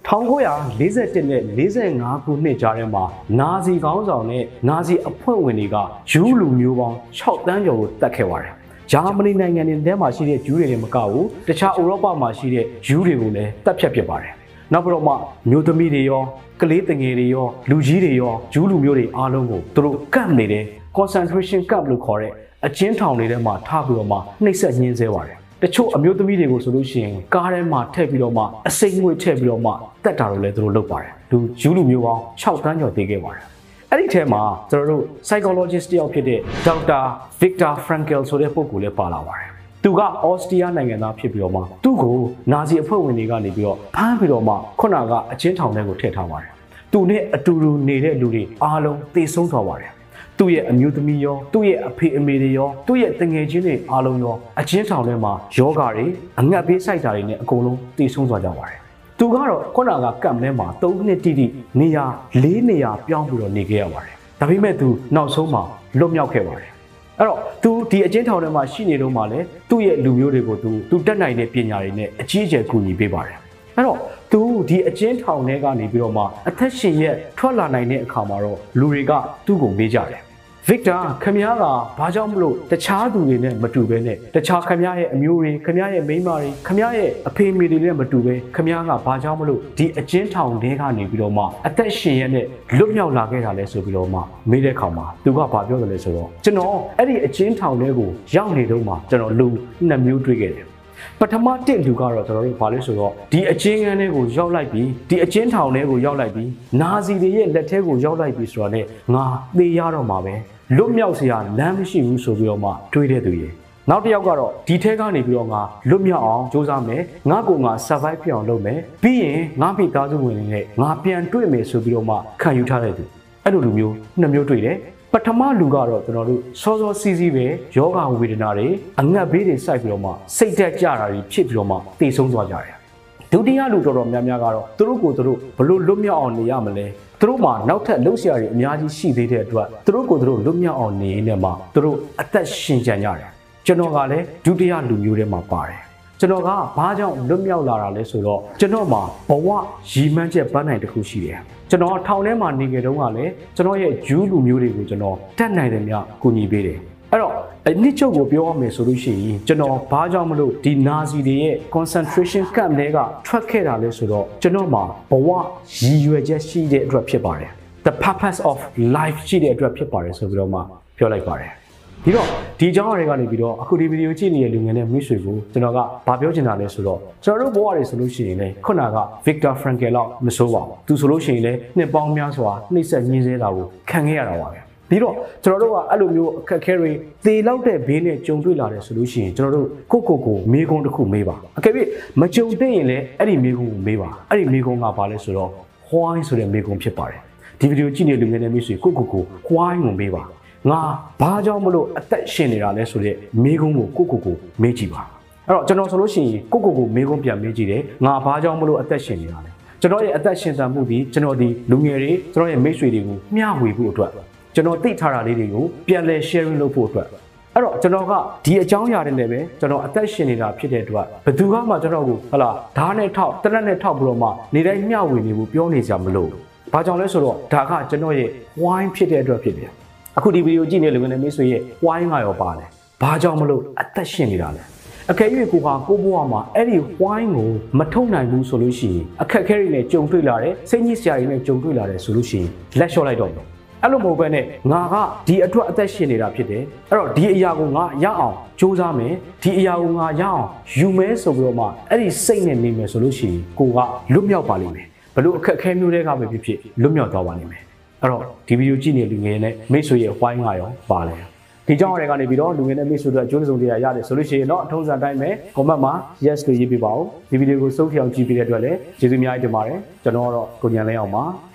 1941နဲ့45ခုနှစ်ကြားထဲမှာနာဇီခေါင်းဆောင်နဲ့နာဇီအဖွဲ့ဝင်တွေကဂျူးလူမျိုးပေါင်း6 သန်းကျော်ကိုတတ်ခဲ့ပါတယ်။ဂျာမနီနိုင်ငံတွေထဲမှာရှိတဲ့ဂျူးတွေမကဘူးတခြားဥရောပမှာရှိတဲ့ဂျူးတွေကိုလည်းတတ်ဖြတ်ပစ်ပါတယ်။နောက်ပြီးတော့မှမျိုးသမီးတွေရောကလေးငယ်တွေရောလူကြီးတွေရောဂျူးလူမျိုးတွေအားလုံးကိုသူတို့ကန့်နေတဲ့ concentration camp လို့ခေါ်တဲ့အကျဉ်းထောင်တွေထဲမှာထားပြီးတော့မှနှိပ်စက်ညှင်းဆဲပါတယ်တချို့အမျိုးသမီးတွေကိုဆိုလို့ရှိရင်ကားထဲမှာထည့်ပြီးတော့မှအစိမ်းငွေ့ထည့်ပြီးတော့မှတက်တာလို့လည်းသူတို့လုပ်ပါတယ်လူဂျူးလူမျိုးပေါင်း6 သန်းကျော်တည်ခဲ့ပါတယ်အဲ့ဒီထဲမှာကျွန်တော်တို့ psychologist တယောက်ဖြစ်တဲ့ Dr. Viktor Frankl ဆိုတဲ့ပုဂ္ဂိုလ်လည်းပါလာပါတယ်သူကဩစတြီးယားနိုင်ငံသားဖြစ်ပြီးတော့မှသူ့ကိုနာဇီအဖွဲ့ဝင်တွေကနေပြီးတော့ဖမ်းပြီးတော့မှခုနကအကျဉ်းထောင်ထဲကိုထည့်ထားပါတယ်သူနဲ့အတူတူနေတဲ့လူတွေအားလုံးသေဆုံးသွားပါတယ်သူ့ရဲ့အမျိုးသမီးရောသူ့ရဲ့အဖေအမေတွေရောသူ့ရဲ့တငယ်ချင်းတွေအားလုံးရောအချင်းထောင်ထဲမှာယောဂါတွေအငတ်ပေးစိုက်တာတွေနဲ့အကုန်လုံးတည်ဆုံးသွားကြပါတယ်။သူကတော့ခုနကကမ်ထဲမှာ3 နှစ်တိတိနေရာ4 နေရာပြောင်းပြီးတော့နေခဲ့ရပါတယ်။ဒါပေမဲ့သူနောက်ဆုံးမှာလွတ်မြောက်ခဲ့ပါတယ်။အဲ့တော့သူဒီအချင်းထောင်ထဲမှာရှိနေတော့မှလည်းသူ့ရဲ့လူမျိုးတွေကိုသူတက်နိုင်တဲ့ပညာတွေနဲ့အကြီးအကျယ်ကူညီပေးပါတယ်။အဲ့တော့သူဒီအချင်းထောင်ထဲကနေပြီးတော့မှအသက်ရှင်ရက်ထွက်လာနိုင်တဲ့အခါမှာတော့လူတွေကသူ့ကိုမေးကြတယ်Victor ခမည်းကဘာကြောင့်မလို့တခြားသူတွေနဲ့မတူဘဲနဲ့တခြားခမည်းရဲ့အမျိုးတွေခမည်းရဲ့မိန်းမတွေခမည်းရဲ့အဖေအမေတွေနဲ့မတူဘဲခမည်းကဘာကြောင့်မလို့ဒီအကျဉ်းထောင်ထဲကနေပြီးတော့မှအသက်ရှင်ရတဲ့လွတ်မြောက်လာခဲ့တာလဲဆိုပြီးတော့မှမေးတဲ့အခါမှာသူကဘာပြောတယ်လဲဆိုတော့ကျွန်တော်အဲ့ဒီအကျဉ်းထောင်ထဲကိုရောက်နေတော့မှကျွန်တော်လူ2 မျိုးတွေ့ခဲ့တယ်ပထမတစ်လူကတော့ကျွန်တော်တို့ဘာလဲဆိုတော့ဒီအကျဉ်းခန်းထဲကိုရောက်လိုက်ပြီးဒီအကျဉ်းထောင်ထဲကိုရောက်လိုက်ပြီးနာဇီတွေရဲ့လက်ထဲကိုရောက်လိုက်ပြီးဆိုတာနဲ့ငါသေရတော့မှာပဲလွတ်မြောက်စရာလမ်းမရှိဘူးဆိုပြီးတော့မှတွေးတဲ့သူရေနောက်တစ်ယောက်ကတော့ဒီထဲကနေပြီးတော့ငါလွတ်မြောက်အောင်စူးစမ်းမယ်ငါကိုငါ survive ဖြစ်အောင်လုပ်မယ်ပြီးရင်ငါမိသားစုဝင်တွေနဲ့ငါပြန်တွေ့မယ်ဆိုပြီးတော့မှခံယူထားတဲ့သူအဲ့လိုလူမျိုး2 မျိုးတွေ့တယ်ပထမလူကတော့ကျွန်တော်တို့စောစောစီးစီးပဲယောဂဝေဒနာတွေအငတ်ဘေးတွေစိုက်ပြီးတော့မှစိတ်တက်ကြတာတွေဖြစ်ပြီးတော့မှတည်ဆုံးသွားကြတယ်ဒုတိယလူတော်တော်များများကတော့သူတို့ကိုသူတို့ဘလို့လွတ်မြောက်အောင်နေရမလဲသူတို့မှာနောက်ထပ်လှုပ်ရှားတွေအများကြီးရှိသေးတဲ့အတွက်သူတို့ကိုသူတို့လွတ်မြောက်အောင်နေနေမှာသူတို့အသက်ရှင်ကြံကြတယ်ကျွန်တော်ကလည်းဒုတိယလူမျိုးတွေမှာပါတယ်ကျွန်တော်ကဘာကြောင့်လွတ်မြောက်လာတာလဲဆိုတော့ကျွန်တော်မှာဘဝရည်မှန်းချက်ပန်းနိုင်တစ်ခုရှိတယ်ကျွန်တော်ထောင်ထဲမှာနေကြတုန်းကလည်းကျွန်တော်ရဲ့ဂျူးလူမျိုးတွေကိုကျွန်တော်တတ်နိုင်တယ်များကူညီပေးတယ်အဲ့တော့အနှစ်ချုပ်ကိုပြောရမယ်ဆိုလို့ရှိရင်ကျွန်တော်ဘာကြောင့်မလို့ဒီနာဇီတွေရဲ့ concentration camp တွေကထွက်ခဲ့တာလဲဆိုတော့ကျွန်တော်မှာဘဝရည်ရွယ်ချက်ရှိတဲ့အတွက်ဖြစ်ပါတယ် the purpose of life ရှိတဲ့အတွက်ဖြစ်ပါတယ်ဆိုပြီးတော့မှပြောလိုက်ပါတယ်ဒီတော့ဒီအကြောင်းအရာတွေကနေပြီးတော့အခုဒီဗီဒီယိုကြည့်နေတဲ့လူငယ်နဲ့မိတ်ဆွေကိုကျွန်တော်ကဘာပြောချင်တာလဲဆိုတော့ကျွန်တော်တို့ဘဝတွေဆိုလို့ရှိရင်လည်းခုနက Viktor Frankl လောက်မဆိုးပါဘူးသူဆိုလို့ရှိရင်လည်းနှစ်ပေါင်းများစွာနှိမ့်ဆက်ညှင်းဆဲတာကိုခံခဲ့ရတာပါပဲပြီးတော့ကျွန်တော်တို့ကအဲ့လိုမျိုးအခက်အခဲတွေသေလောက်တဲ့ဘေးနဲ့ကြုံတွေ့လာတယ်ဆိုလို့ရှိရင်ကျွန်တော်တို့ကိုမေးခွန်းတစ်ခုမေးပါအကယ်၍မကြုံသိရင်လည်းအဲ့ဒီမေးခွန်းကိုမေးပါအဲ့ဒီမေးခွန်းကဘာလဲဆိုတော့ why ဆိုတဲ့မေးခွန်းဖြစ်ပါတယ်ဒီဗီဒီယိုကြည့်နေတဲ့လူငယ်နဲ့မိတ်ဆွေကို why ကိုမေးပါငါဘာကြောင့်မလို့အသက်ရှင်နေတာလဲဆိုတဲ့မေးခွန်းကိုမေးကြည့်ပါအဲ့တော့ကျွန်တော်ဆိုလို့ရှိရင်ကိုမေးခွန်းပြန်မေးကြည့်တယ်ငါဘာကြောင့်မလို့အသက်ရှင်နေတာလဲကျွန်တော်ရဲ့အသက်ရှင်သန်မှုဒီကျွန်တော်ဒီလူငယ်တွေကျွန်တော်ရဲ့မိတ်ဆွေတွေကိုမျှဝေဖို့အတွက်ကျွန်တော်သိထားတာလေးတွေကိုပြန်လဲ sharing လုပ်ဖို့အတွက်အဲ့တော့ကျွန်တော်ကဒီအကြောင်းအရာတွေနဲ့ပဲကျွန်တော်အသက်ရှင်နေတာဖြစ်တဲ့အတွက်ဘယ်သူမှကျွန်တော်ကိုဟလာဓာတ်နဲ့ထောက်တနက်နဲ့ထောက်ပြီးတော့မှနေတိုင်းမျှဝေနေဖို့ပြောနေကြမလို့ဘာကြောင့်လဲဆိုတော့ဒါကကျွန်တော်ရဲ့ wine ဖြစ်တဲ့အတွက်ဖြစ်တယ်အခုဒီဗီဒီယိုကြည့်နေလူငယ်နဲ့မိတ်ဆွေရဲ့ wine ကရောပါတယ်ဘာကြောင့်မလို့အသက်ရှင်နေတာလဲအကယ်၍ကိုဘဝမှာအဲ့ဒီ wine ကိုမထုတ်နိုင်ဘူးဆိုလို့ရှိရင်အခက်အခဲတွေနဲ့ကြုံတွေ့လာတယ်စိတ်ညစ်စရာတွေနဲ့ကြုံတွေ့လာတယ်ဆိုလို့ရှိရင်လက်လျှော့လိုက်တော့မယ်အဲ့လိုမဟုတ်ဘဲနဲ့ငါကဒီအတွက်အသက်ရှင်နေတာဖြစ်တယ်အဲ့တော့ဒီအရာကိုငါရအောင်စူးစမ်းမယ်ဒီအရာကိုငါရအောင်ယူမဲဆိုပြီးတော့မှအဲ့ဒီစိတ်နဲ့နေမယ်ဆိုလို့ရှိရင်ကိုကလွတ်မြောက်ပါလိမ့်မယ်ဘလို့အခက်အခဲမျိုးတွေကပဲဖြစ်လွတ်မြောက်သွားပါလိမ့်မယ်အဲ့တော့ဒီဗီဒီယိုကြည့်နေလူငယ်နဲ့မိတ်ဆွေရဲ့ wine ကရောပါလဲဒီကြောင့်တွေကနေပြီးတော့လူငယ်နဲ့မိတ်ဆွေတို့အကျိုးစုံတရားရတယ်ဆိုလို့ရှိရင်တော့အထုံးစံတိုင်းပဲ comment မှာ yes လို့ရေးပြပါဦးဒီဗီဒီယိုကိုစုံထအောင်ကြည့်ပေးတဲ့အတွက်လည်းကျေးဇူးအများကြီးတင်ပါတယ်ကျွန်တော်ကတော့ကိုညံလဲအောင်ပါ